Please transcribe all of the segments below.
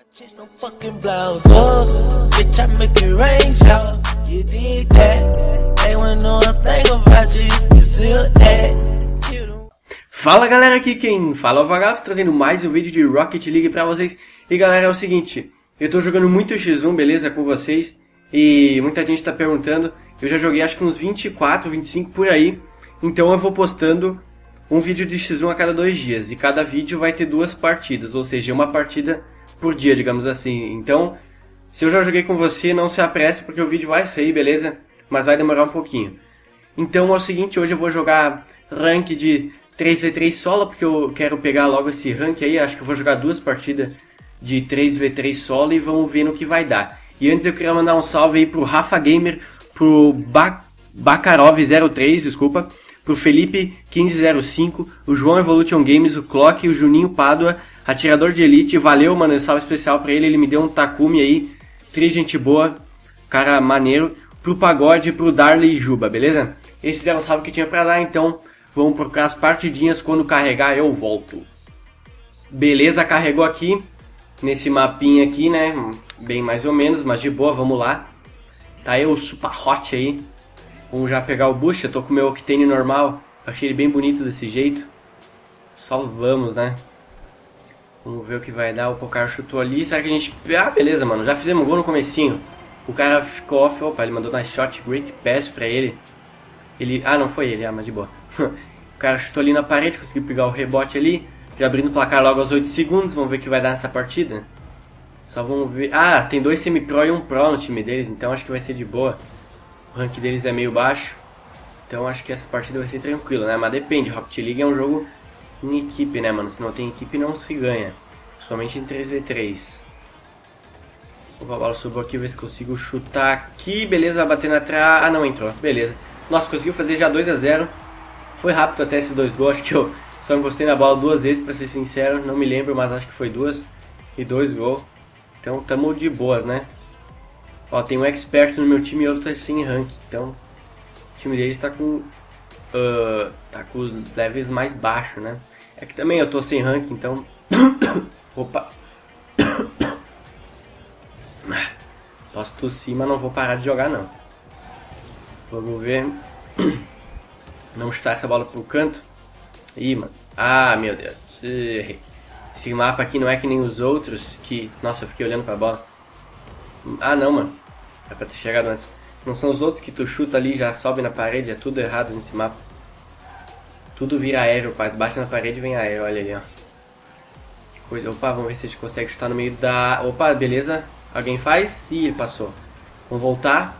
Change no fucking blouse up, bitch, I make it rain shower. You did that, they won't know a thing about you if you still that. Fala galera, aqui quem fala é o Vagabbss, trazendo mais um vídeo de Rocket League pra vocês. E galera, é o seguinte, eu tô jogando muito X1, beleza, com vocês. E muita gente tá perguntando, eu já joguei acho que uns 24, 25 por aí. Então eu vou postando um vídeo de X1 a cada 2 dias. E cada vídeo vai ter 2 partidas, ou seja, uma partida por dia, digamos assim. Então, se eu já joguei com você, não se apresse porque o vídeo vai sair, beleza? Mas vai demorar um pouquinho. Então é o seguinte, hoje eu vou jogar rank de 3v3 solo, porque eu quero pegar logo esse rank aí. Acho que eu vou jogar 2 partidas de 3v3 solo e vamos ver no que vai dar. E antes eu queria mandar um salve aí pro Rafa Gamer, pro Bakarov03, desculpa, pro Felipe 1505, o João Evolution Games, o Clock, o Juninho Pádua, Atirador de Elite. Valeu, mano, salve especial pra ele me deu um Takumi aí, gente boa, cara maneiro. Pro Pagode e pro Darley Juba, beleza? Esses eram os salve que tinha pra dar, então vamos procurar as partidinhas, quando carregar eu volto. Beleza, carregou aqui, nesse mapinha aqui, né, bem mais ou menos, mas de boa, vamos lá. Tá aí o Super Hot aí, vamos já pegar o boost, eu tô com o meu Octane normal, achei ele bem bonito desse jeito. Só vamos, né? Vamos ver o que vai dar. O cara chutou ali. Será que a gente... Ah, beleza, mano. Já fizemos gol no comecinho. O cara ficou off. Opa, ele mandou nice shot. Great pass pra ele. Ah, não foi ele. Ah, mas de boa. O cara chutou ali na parede. Conseguiu pegar o rebote ali. Já abrindo o placar logo aos 8 segundos. Vamos ver o que vai dar nessa partida. Só vamos ver... Ah, tem 2 semi-pro e um pro no time deles. Então acho que vai ser de boa. O rank deles é meio baixo. Então acho que essa partida vai ser tranquila, né? Mas depende. Rocket League é um jogo... em equipe, né, mano? Se não tem equipe, não se ganha. Somente em 3v3. O bola subiu aqui, ver se consigo chutar aqui. Beleza, vai bater na trave. Ah, não entrou. Beleza. Nossa, conseguiu fazer já 2x0. Foi rápido até esses 2 gols. Acho que eu só encostei na bola 2 vezes, pra ser sincero. Não me lembro, mas acho que foi 2. E 2 gols. Então, tamo de boas, né? Ó, tem um expert no meu time e outro tá sem rank. Então, o time deles tá com... tá com os levels mais baixos, né? É que também eu tô sem rank, então... Opa! Posso tossir, mas não vou parar de jogar, não. Vamos ver. Vamos chutar essa bola pro canto. Ih, mano. Ah, meu Deus. Esse mapa aqui não é que nem os outros que... Nossa, eu fiquei olhando pra bola. Ah, não, mano. É pra ter chegado antes. Não são os outros que tu chuta ali e já sobe na parede. É tudo errado nesse mapa. Tudo vira aéreo, pai. Bate na parede e vem aéreo. Olha ali, ó. Coisa. Opa, vamos ver se a gente consegue chutar no meio da... Opa, beleza. Alguém faz? Ih, ele passou. Vamos voltar.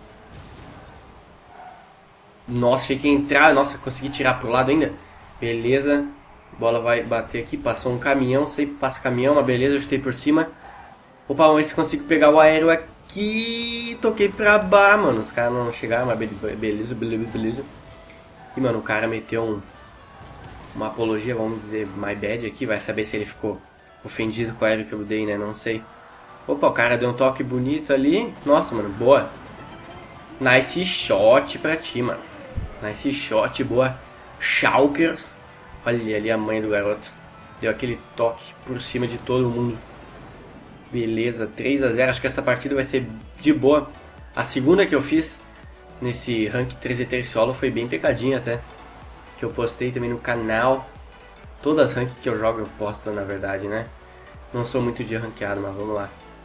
Nossa, achei que ia entrar. Nossa, consegui tirar pro lado ainda. Beleza. A bola vai bater aqui. Passou um caminhão. Sempre passa caminhão, mas beleza. Eu chutei por cima. Opa, vamos ver se consigo pegar o aéreo aqui. Toquei pra bar, mano. Os caras não chegaram, mas beleza. E, mano, o cara meteu uma apologia, vamos dizer, my bad aqui. Vai saber se ele ficou ofendido com o aéreo que eu dei, né? Não sei. Opa, o cara deu um toque bonito ali. Nossa, mano, boa. Nice shot pra ti, mano. Nice shot, boa. Schalker. Olha ali a mãe do garoto. Deu aquele toque por cima de todo mundo. Beleza, 3x0. Acho que essa partida vai ser de boa. A segunda que eu fiz nesse rank 3v3 solo foi bem pegadinha até. Que eu postei também no canal. Todas as ranks que eu jogo eu posto, na verdade, né? Não sou muito de ranqueado, mas vamos lá.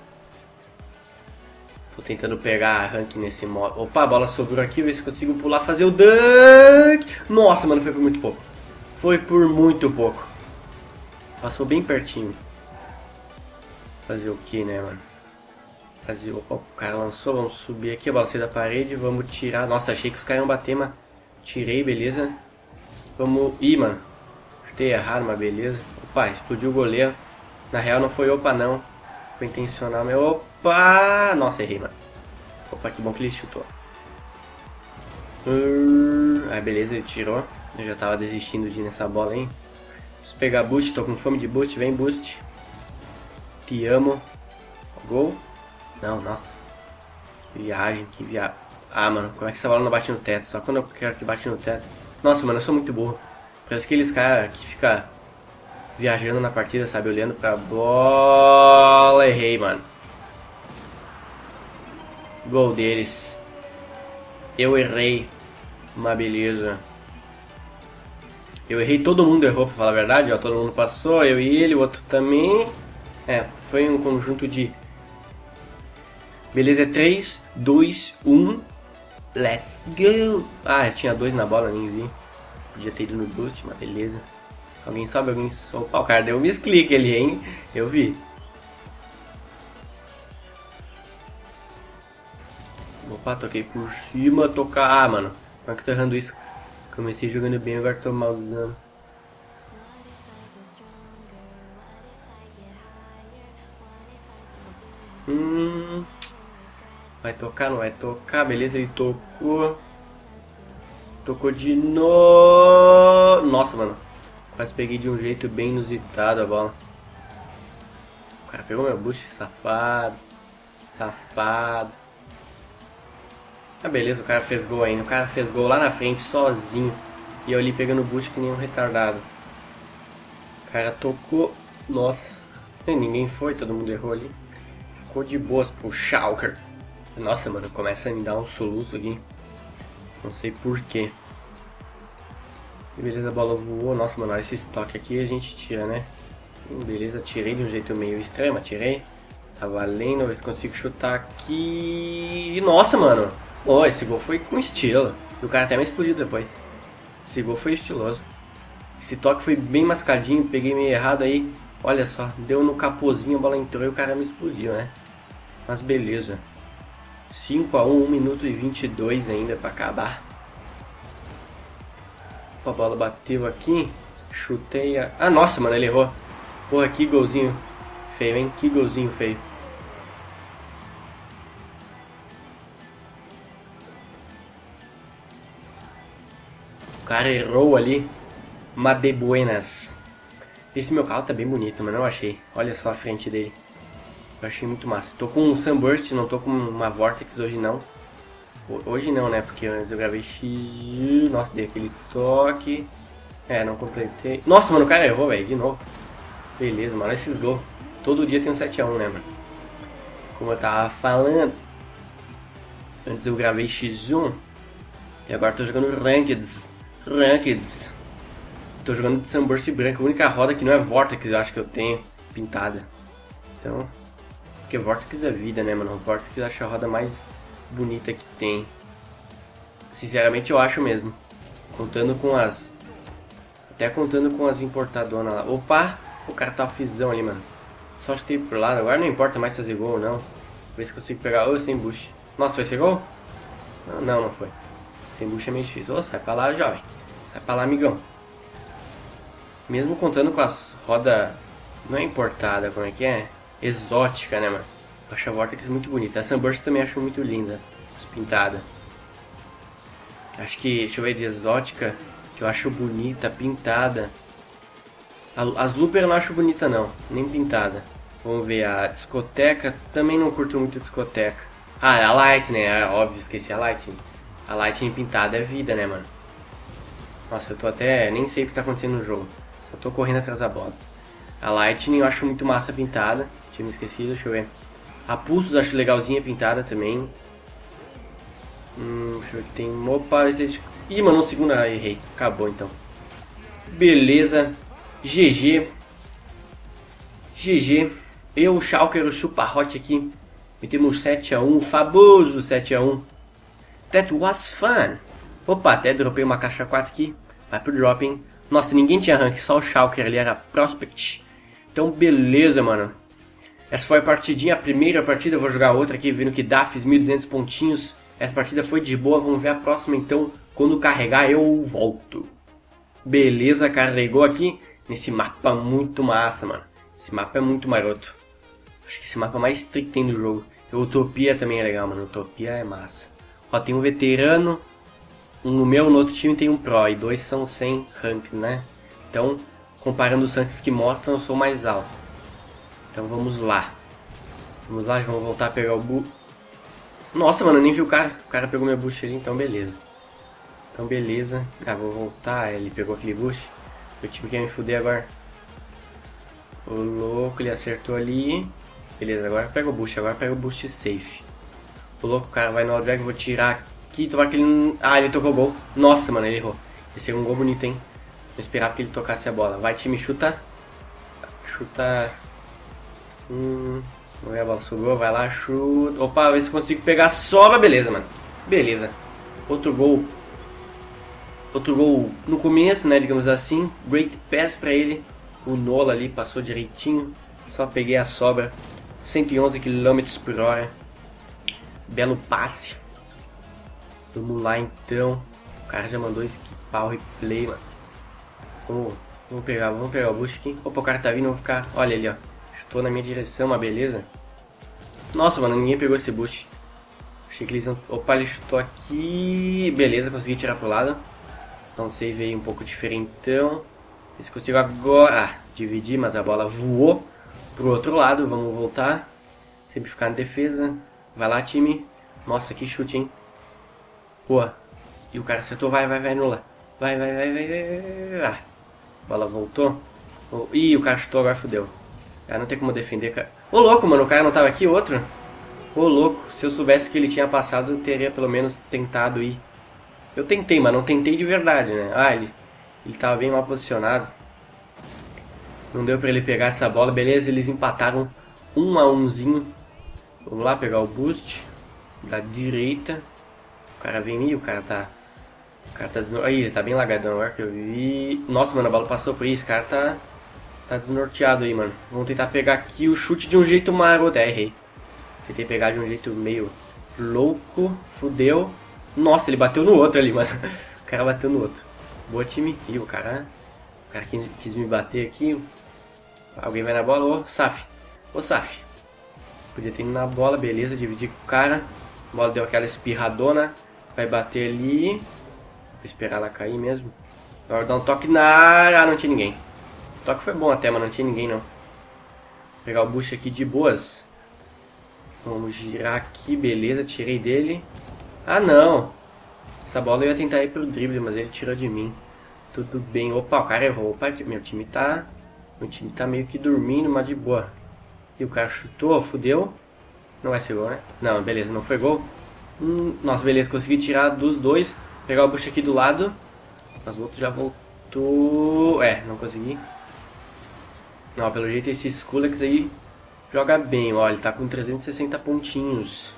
Tô tentando pegar a rank nesse modo. Opa, a bola sobrou aqui, ver se consigo pular, fazer o dunk. Nossa, mano, foi por muito pouco. Foi por muito pouco. Passou bem pertinho. Fazer o que, né, mano? Fazer... Opa, o cara lançou, vamos subir aqui, a bola saiu da parede, vamos tirar. Nossa, achei que os caras iam bater, mas tirei, beleza. Vamos... Ih, mano, chutei errado, mas beleza. Opa, explodiu o goleiro. Na real não foi opa não, foi intencional, meu. Opa, nossa, errei, mano. Opa, que bom que ele chutou. Ah, beleza, ele tirou. Eu já tava desistindo de ir nessa bola, hein. Preciso pegar boost, tô com fome de boost, vem boost. Te amo. Gol? Não, nossa. Que viagem, que viagem. Ah, mano, como é que essa bola não bate no teto? Só quando eu quero que bate no teto. Nossa, mano, eu sou muito burro. Parece aqueles caras que fica viajando na partida, sabe? Olhando pra bola. Gol deles. Eu errei. Uma beleza. Eu errei, todo mundo errou, pra falar a verdade, ó. Todo mundo passou, eu e ele, o outro também. Foi um conjunto de... Beleza, é 3, 2, 1. Let's go! Ah, tinha 2 na bola, nem vi. Podia ter ido no boost, mas beleza. Alguém sobe, alguém sobe. Opa, o cara deu um misclick ali, hein? Eu vi. Opa, toquei por cima, tocar. Ah, mano, como é que eu tô errando isso? Comecei jogando bem, agora tô malzando. Vai tocar, não vai tocar, beleza, ele tocou. Tocou de novo. Nossa, mano, quase peguei de um jeito bem inusitado a bola. O cara pegou meu boost, safado. Safado. Ah, beleza, o cara fez gol ainda. O cara fez gol lá na frente, sozinho. E eu ali pegando o boost que nem um retardado. O cara tocou. Nossa, ninguém foi, todo mundo errou ali. Ficou de boas pro Schalke. Nossa, mano, começa a me dar um soluço aqui. Não sei porquê. Beleza, a bola voou. Nossa, mano, esse estoque aqui a gente tira, né? Beleza, tirei de um jeito meio estranho, mas tirei. Tá valendo, ver se consigo chutar aqui. Nossa, mano. Oh, esse gol foi com estilo. E o cara até me explodiu depois. Esse gol foi estiloso. Esse toque foi bem mascadinho, peguei meio errado aí. Olha só, deu no capozinho, a bola entrou e o cara me explodiu, né? Mas beleza. 5 a 1, 1 minuto e 22 ainda pra acabar. A bola bateu aqui. Chutei a... Ah, nossa, mano, ele errou. Porra, que golzinho feio, hein? Que golzinho feio. O cara errou ali. Made buenas. Esse meu carro tá bem bonito, mano. Eu achei. Olha só a frente dele. Eu achei muito massa. Tô com um Sunburst, não tô com uma Vortex hoje não. Hoje não, né? Porque antes eu gravei X. Nossa, dei aquele toque. Não completei. Nossa, mano, o cara errou, velho. De novo. Beleza, mano. Olha esses gols. Todo dia tem um 7 a 1, né, mano? Como eu tava falando. Antes eu gravei X1. E agora tô jogando Rankeds. Tô jogando de Sunburst branco. A única roda que não é Vortex, eu acho que eu tenho pintada. Então... Porque Vortex é vida, né, mano? Vortex eu acho a roda mais bonita que tem. Sinceramente eu acho mesmo. Contando com as... Até contando com as importadoras lá. Opa! O cara tá afizão ali, mano. Só chutei pro lado. Agora não importa mais fazer gol ou não. Ver se consigo pegar... Ô, sem bush. Nossa, vai ser gol? Não, não foi. Sem bush é meio difícil. Ô, sai pra lá, jovem. Sai pra lá, amigão. Mesmo contando com as rodas... Não é importada, como é que é? Exótica, né, mano? Eu acho a Vortex muito bonita. A Sunburst também acho muito linda. As pintadas. Acho que... Deixa eu ver de exótica. Que eu acho bonita, pintada. As Looper eu não acho bonita não. Nem pintada. Vamos ver a discoteca. Também não curto muito a discoteca. Ah, a Lightning, né? Óbvio, esqueci a Lightning. A Lightning pintada é vida, né, mano? Nossa, eu tô até... Nem sei o que tá acontecendo no jogo. Só tô correndo atrás da bola. A Lightning eu acho muito massa pintada. Tinha me esquecido, deixa eu ver. A Pulsos eu acho legalzinha pintada também. Deixa eu ver que tem... Opa, esse... Ih, mano, um segundo, errei. Acabou então. Beleza. GG. GG. Eu, o Schalke, o Chupa-Hot aqui. Metemos 7 a 1. Famoso 7 a 1. That was fun. Opa, até dropei uma caixa 4 aqui. Vai pro drop, hein. Nossa, ninguém tinha rank, só o Schalke ali era Prospect. Então, beleza, mano. Essa foi a partidinha, a primeira partida. Eu vou jogar outra aqui, vendo que dá. Fiz 1.200 pontinhos. Essa partida foi de boa. Vamos ver a próxima, então. Quando carregar, eu volto. Beleza, carregou aqui. Nesse mapa muito massa, mano. Esse mapa é muito maroto. Acho que esse mapa mais strict tem do jogo. Utopia também é legal, mano. Utopia é massa. Ó, tem um veterano. Um no meu, no outro time tem um pro. E 2 são 100 ranks, né? Então, comparando os ranks que mostram, eu sou mais alto. Então vamos lá. Vamos lá, vamos voltar a pegar o bu... Nossa, mano, eu nem vi o cara. O cara pegou meu boost ali, então beleza. Então beleza. Ah, vou voltar. Ele pegou aquele boost. O time quer me fuder agora. O louco, ele acertou ali. Beleza, agora pega o boost. Agora pega o boost safe. Tô louco, o cara vai no Aldreg, vou tirar aqui, tomar aquele... Ah, ele tocou o gol. Nossa, mano, ele errou. Esse é um gol bonito, hein? Não esperava que ele tocasse a bola. Vai, time, chuta. Chuta. Vamos ver, a bola sobrou, vai lá, chuta. Opa, ver se consigo pegar a sobra. Beleza, mano. Beleza. Outro gol. Outro gol no começo, né, digamos assim. Great pass pra ele. O Nola ali passou direitinho. Só peguei a sobra. 111 km por hora. Belo passe. Vamos lá então. O cara já mandou skipar o replay, mano. Vamos pegar o boost aqui. Opa, o cara tá vindo, vamos ficar. Olha ali, ó. Chutou na minha direção, uma beleza. Nossa, mano, ninguém pegou esse boost. Achei que eles iam... Opa, ele chutou aqui. Beleza, consegui tirar pro lado. Então save aí um pouco diferentão. Se consigo agora dividir, mas a bola voou pro outro lado. Vamos voltar. Sempre ficar na defesa. Vai lá, time. Nossa, que chute, hein? Boa. E o cara acertou. Vai, nula. Vai. Ah, a bola voltou. Ih, o cara chutou, agora fodeu. Cara, não tem como defender, cara. Ô, louco, mano. O cara não tava aqui, outro? Ô, louco. Se eu soubesse que ele tinha passado, eu teria pelo menos tentado ir. Eu tentei, mas não tentei de verdade, né? Ah, ele tava bem mal posicionado. Não deu pra ele pegar essa bola. Beleza, eles empataram 1-1zinho. Vamos lá pegar o boost da direita. O cara vem aí, o cara tá aí, ele tá bem lagadão agora que eu vi. Nossa, mano, a bola passou por isso. Esse cara tá desnorteado aí, mano. Vamos tentar pegar aqui o chute de um jeito maroto. Errei. Tentei pegar de um jeito meio louco. Fudeu. Nossa, ele bateu no outro ali, mano. O cara bateu no outro. Boa, time. Ih, o cara quis me bater aqui. Alguém vai na bola. Ô, Saf. Ô, Saf. Podia ter ido na bola, beleza. Dividir com o cara. A bola deu aquela espirradona. Vai bater ali. Vou esperar ela cair mesmo. Agora dar um toque na área. Ah, não tinha ninguém. O toque foi bom até, mas não tinha ninguém, não. Vou pegar o bush aqui de boas. Vamos girar aqui, beleza. Tirei dele. Ah, não. Essa bola eu ia tentar ir pro drible, mas ele tirou de mim. Tudo bem. Opa, o cara errou. Opa, meu time tá meio que dormindo, mas de boa. E o cara chutou, fudeu. Não vai ser gol, né? Não, beleza, não foi gol. Nossa, beleza, consegui tirar dos dois. Pegar o bush aqui do lado. Mas o outro já voltou. É, não consegui. Não, pelo jeito esse Skulex aí joga bem. Olha, ele tá com 360 pontinhos.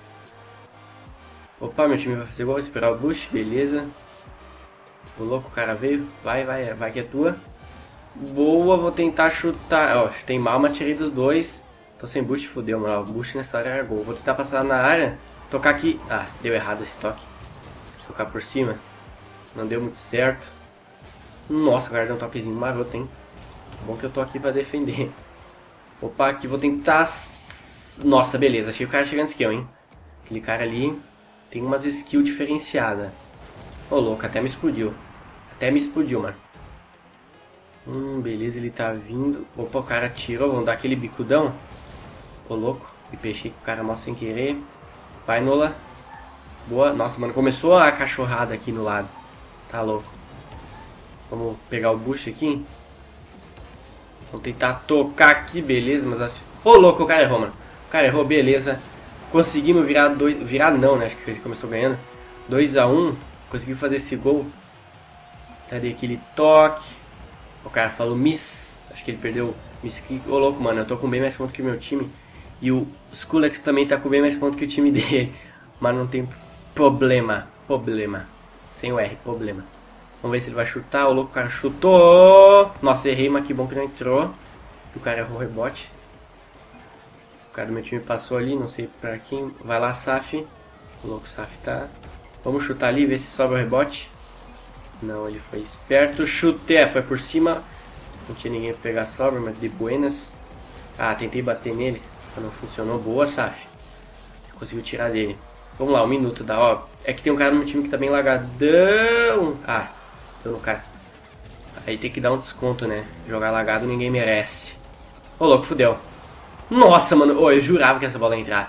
Opa, meu time vai fazer gol. Vou esperar o bush, beleza. O louco, o cara veio. Vai que é tua. Boa, vou tentar chutar. Ó, chutei mal, mas tirei dos dois. Tô sem boost, fodeu, mano. O boost nessa área era gol. Vou tentar passar na área. Tocar aqui. Ah, deu errado esse toque. Deixa eu tocar por cima. Não deu muito certo. Nossa, agora deu um toquezinho maroto, hein. Bom que eu tô aqui pra defender. Opa, aqui vou tentar... Nossa, beleza. Achei o cara chegando skill, hein. Aquele cara ali tem umas skills diferenciadas. Ô, louco, até me explodiu. Mano. Beleza, ele tá vindo. Opa, o cara tirou, vamos dar aquele bicudão. Ô, louco, me peixei com o cara mal sem querer. Vai, Nola. Boa, nossa, mano, começou a cachorrada aqui no lado. Tá louco. Vamos pegar o bush aqui. Vamos tentar tocar aqui, beleza, mas... Ô, louco, o cara errou, mano. O cara errou, beleza. Conseguimos virar dois... Virar não, né, acho que ele começou ganhando. 2-1. Conseguiu fazer esse gol. Cadê aquele toque? O cara falou miss. Acho que ele perdeu miss. Ô, louco, mano. Eu tô com bem mais ponto que o meu time. E o Skulex também tá com bem mais ponto que o time dele. Mas não tem problema. Sem o R, problema. Vamos ver se ele vai chutar. O louco, o cara chutou. Nossa, errei, mas que bom que não entrou. O cara errou o rebote. O cara do meu time passou ali, não sei pra quem. Vai lá, Saf. O louco, Saf tá... Vamos chutar ali, ver se sobra o rebote. Não, ele foi esperto. Chutei, foi por cima. Não tinha ninguém pra pegar a sobra, mas de buenas. Ah, tentei bater nele. Não funcionou. Boa, Saf. Conseguiu tirar dele. Vamos lá, 1 minuto da ó. É que tem um cara no meu time que tá bem lagadão. Ah, deu no cara. Aí tem que dar um desconto, né? Jogar lagado ninguém merece. Ô, louco, fudeu. Nossa, mano. Ô, eu jurava que essa bola ia entrar.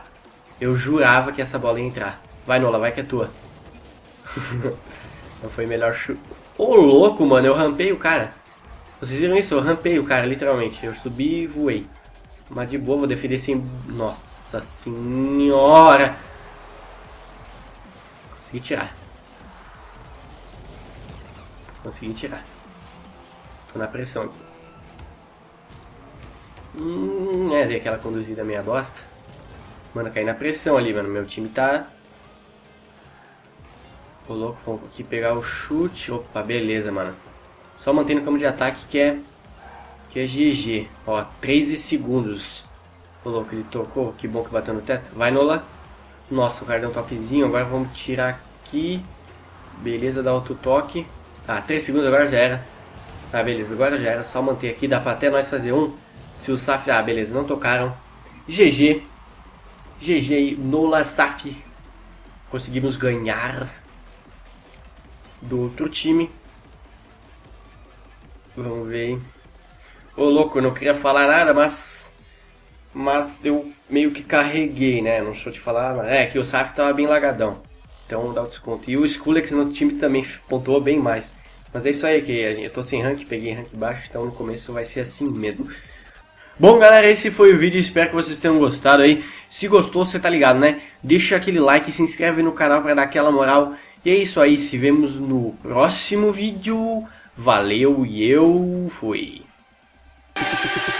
Vai, Nola, vai que é tua. Não foi melhor chute. Ô, louco, mano, eu rampei o cara. Vocês viram isso? Eu rampei o cara, literalmente. Eu subi e voei. Mas de boa, vou defender sem... Nossa senhora. Consegui tirar. Consegui tirar. Tô na pressão aqui. Dei aquela conduzida meia bosta. Mano, caí na pressão ali, mano. Meu time tá... Ô, louco, vamos aqui pegar o chute. Opa, beleza, mano. Só mantendo o campo de ataque que é GG. Ó, 13 segundos. Ô, louco, ele tocou. Que bom que bateu no teto. Vai, Nola. Nossa, o cara deu um toquezinho. Agora vamos tirar aqui. Beleza, dá outro toque. Ah, 3 segundos, agora já era. Ah, beleza, agora já era. Só manter aqui. Dá pra até nós fazer um. Se o Saf... Ah, beleza, não tocaram. GG. GG, Nola, Saf. Conseguimos ganhar do outro time. Vamos ver aí. Ô, louco, eu não queria falar nada, mas eu meio que carreguei, né? Não sou te falar nada. É, que o Saf tava bem lagadão. Então dá o desconto. E o Skulex no outro time também pontuou bem mais. Mas é isso aí, que eu tô sem rank, peguei rank baixo, então no começo vai ser assim mesmo. Bom, galera, esse foi o vídeo, espero que vocês tenham gostado aí. Se gostou, você tá ligado, né? Deixa aquele like, se inscreve no canal pra dar aquela moral. E é isso aí, se vemos no próximo vídeo. Valeu e eu fui.